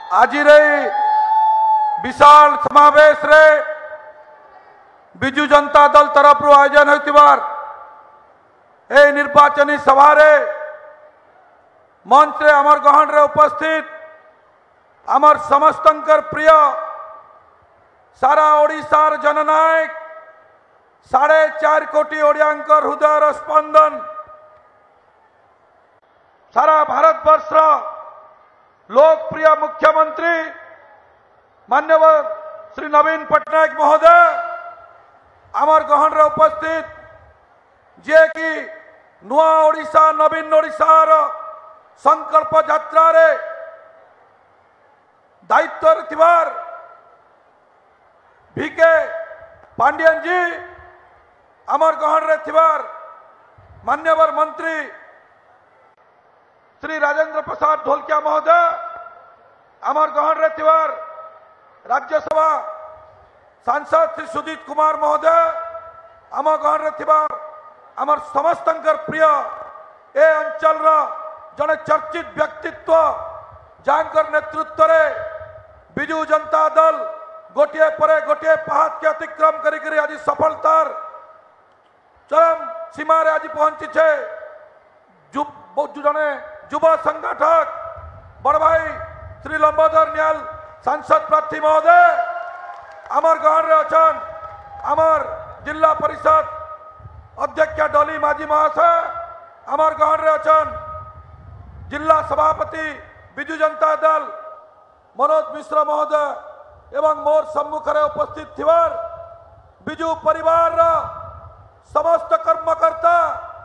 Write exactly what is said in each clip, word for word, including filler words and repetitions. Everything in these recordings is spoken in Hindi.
आज विशाल समावेश रे बिजु जनता दल तरफ आयोजन होतिबार ए निर्वाचनी सभा रे मंच रे अमर गहन रे उपस्थित अमर समस्तंकर प्रिय सारा ओडिशार जननायक साढ़े चार कोटी ओडियांकर हृदयर स्पंदन सारा भारतवर्ष लोकप्रिय मुख्यमंत्री माननीय श्री नवीन पट्टनायक महोदय अमर गहन रे उपस्थित जे कि नुआ ओडिशा नवीन ओडिशार संकल्प यात्रा रे दायित्व थिबार भिके पांडियन जी अमर गहन रे थिबार मान्यवर मंत्री श्री राजेंद्र प्रसाद ढोलकिया महोदय अमर गहन रे थिबार राज्यसभा सांसद श्री सुजीत कुमार महोदय अमर गहन रे थिबार अमर समस्तंकर प्रिय ए अंचल रा जने चर्चित व्यक्तित्व जानकर नेतृत्व रे बिजु जनता दल गोटे परे गोटे पहाड़ के अतिक्रम करी आज सफलतार चरम सीमा रे आज पहुंची छे जने युवा संगठक बड़ भाई श्री लंबोदर न्याल सांसद प्रार्थी महोदय अमर गहन रे अछन अमर जिला परिषद अध्यक्ष डॉली माझी महाशय अमर गहन रे अछन जिला सभापति बिजु जनता दल मनोज मिश्र महोदय एवं मोर सम्मुख रे उपस्थित थिबार बिजु परिवार रा समस्त कर्मकर्ता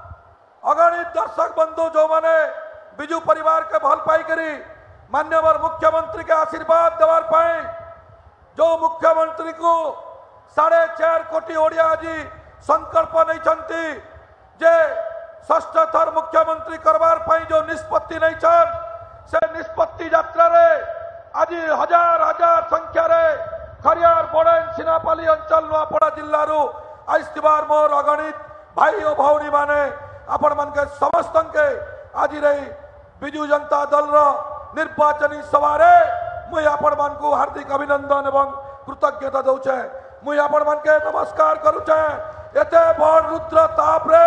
अगणित दर्शक बंधु जो माने बिजु परिवार के भल पाई करी मान्यवर मुख्यमंत्री के आशीर्वाद देवार पाई जो मुख्यमंत्री को साढ़े चार कोटी ओडिया आज संकल्प नहीं चंती जे षष्ठ थर मुख्यमंत्री करवार पाई जो निष्पत्ति नहीं चन से निष्पत्ति यात्रा रे आज हजार हजार संख्या रे खरियार बोड़ेन सिनापाली अंचल नुआपड़ा जिल्ला रु आइस्तिबार मोर अगणित भाई और भौणी माने आपण मन के समस्त के आज रही बिजु जनता दल रो निर्वाचनी सभा रे मुई आपण मन को हार्दिक अभिनंदन एवं कृतज्ञता दउछे मुई आपण मन के नमस्कार करूछे एते बड़ रुद्र ताप रे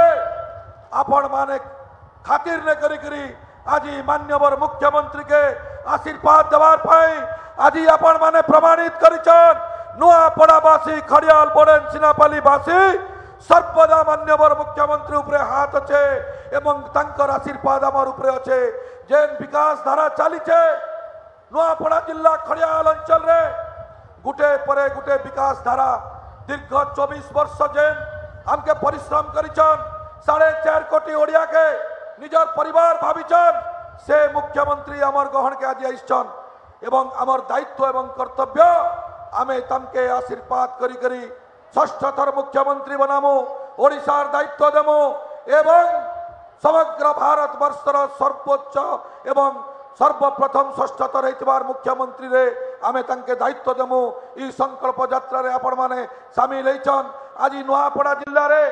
आपण माने खातिर ने करी करी आज मान्यवर मुख्यमंत्री के आशीर्वाद देवार पाई आज आपण माने प्रमाणित करिछन नुआपड़ावासी खड़ियाल बोड़ेन सिनापाली वासी सर्वदा मान्यवर मुख्यमंत्री उपरे हाथ अच्छे एवं तंकर आशीर्वाद आमर उपरे अच्छे जेन विकास धारा चली छे नुआपड़ा जिला खड़ियाल अंचल रे गुटे परे गुटे विकास धारा दीर्घ चौबीस वर्ष जेन हमके परिश्रम करिछन साढ़े चार कोटी ओडिया के निजर परिवार भाविछन से मुख्यमंत्री अमर गहन के आज आइछन एवं अमर दायित्व एवं कर्तव्य आमे तमके आशीर्वाद करी करी षष्ठ थर मुख्यमंत्री बनामु ओडिशार दायित्व देमु एवं समग्र भारत वर्षर सर्वोच्च एवं सर्वप्रथम षष्ठ थर हेतिबार मुख्यमंत्री रे आमे तंके दायित्व देमु ई संकल्प यात्रा रे आपण माने शामिल हेछन आज नुआपड़ा जिल्ला रे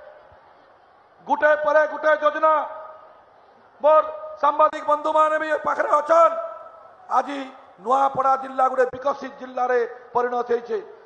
गुटे परे गुटे योजना मोर सांबादिक बंधु माने भी पाखरे अछन आज नुआपड़ा जिल्ला गुटे विकसित जिल्ला रे परिणत हेछे।